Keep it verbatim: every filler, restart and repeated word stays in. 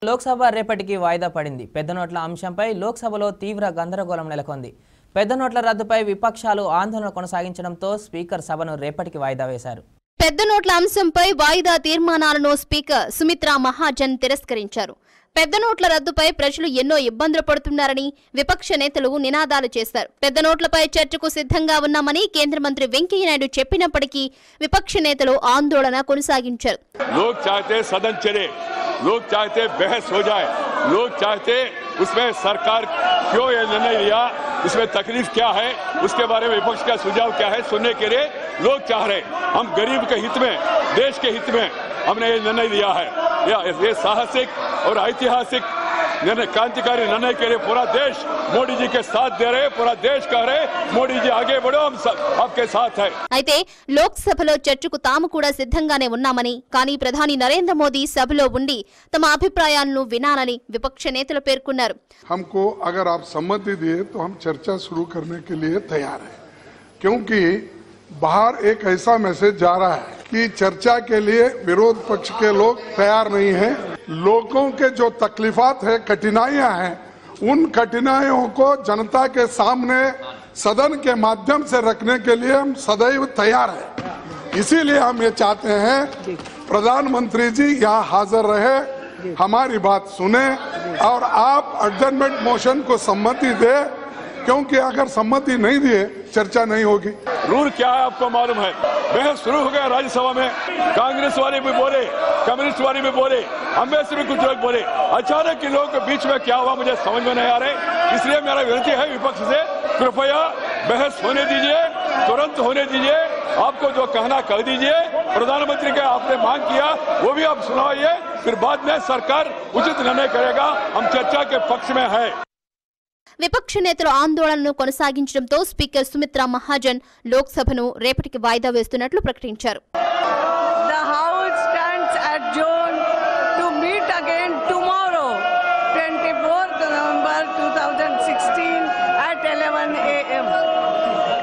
లోక్సభ రేపటికి వాయిదా పడింది. పెద్ద నోట్ల అంశంపై లోక్సభలో తీవ్ర గందరగోళం నెలకొంది. పెద్ద నోట్ల రద్దుపై విపక్షాలు ఆందోళన కొనసాగించడంతో స్పీకర్ సభను రేపటికి వాయిదా వేశారు. పెద్ద నోట్ల అంశంపై వాయిదా తీర్మానాలను స్పీకర్ సుమిత్రా మహాజన్ తిరస్కరించారు. పెద్ద నోట్ల రద్దుపై ప్రజలు ఎన్నో ఇబ్బందులు పడుతున్నారని విపక్ష నేతలు నినాదాలు చేశారు. పెద్ద నోట్లపై చర్చకు సిద్ధంగా ఉన్నామని కేంద్ర మంత్రి వెంకయ్య నాయుడు చెప్పినప్పటికీ విపక్ష నేతలు ఆందోళన కొనసాగించారు. लोग चाहते सदन चले, लोग चाहते बहस हो जाए, लोग चाहते उसमें सरकार क्यों ये निर्णय लिया, उसमें तकलीफ क्या है, उसके बारे में विपक्ष का सुझाव क्या है सुनने के लिए लोग चाह रहे। हम गरीब के हित में, देश के हित में हमने ये निर्णय लिया है। ये साहसिक और ऐतिहासिक निर्णय, क्रांतिकारी निर्णय के लिए पूरा देश मोदी जी के साथ दे रहे, पूरा देश कह रहे मोदी जी आगे बढ़ो, हम आपके साथ है। అయితే లోక్సభలో చర్చకు తాము కూడా సిద్ధంగానే ఉన్నామని, కానీ ప్రధాని నరేంద్ర మోదీ సభలో ఉండి తమ అభిప్రాయాలను వినాలని విపక్ష నేతలు పేర్కొన్నారు. हमको अगर आप सम्मति दिए तो हम चर्चा शुरू करने के लिए तैयार हैं, क्योंकि बाहर एक ऐसा मैसेज जा रहा है कि चर्चा के लिए विरोध पक्ष के लोग तैयार नहीं हैं। लोगों के जो तकलीफात है, कठिनाइयां हैं, उन कठिनाइयों को जनता के सामने सदन के माध्यम से रखने के लिए हम सदैव तैयार हैं। इसीलिए हम ये चाहते हैं प्रधानमंत्री जी यहाँ हाजिर रहे, हमारी बात सुने और आप एडजर्नमेंट मोशन को सम्मति दे, क्योंकि अगर सम्मति नहीं दिए चर्चा नहीं होगी। रूल क्या है आपको मालूम है। बहस शुरू हो गया राज्यसभा में, कांग्रेस वाले भी बोले, कम्युनिस्ट वाले भी बोले, हम में से भी कुछ लोग बोले। अचानक के लोगों के बीच में क्या हुआ मुझे समझ में नहीं आ रहा है। इसलिए मेरा विनती है विपक्ष से, कृपया बहस होने दीजिए, तुरंत होने दीजिए, आपको जो कहना कह दीजिए। प्रधानमंत्री का आपने मांग किया वो भी आप सुनाइए, फिर बाद में सरकार उचित निर्णय करेगा। हम चर्चा के पक्ष में है। విపక్ష నేతలు ఆందోళనను కొనసాగించడంతో స్పీకర్ సుమిత్రా మహాజన్ లోక్సభను రేపటికి వాయిదా వేస్తున్నట్లు ప్రకటించారు. The House stands adjourned to meet again tomorrow, twenty-fourth November two thousand sixteen at eleven a m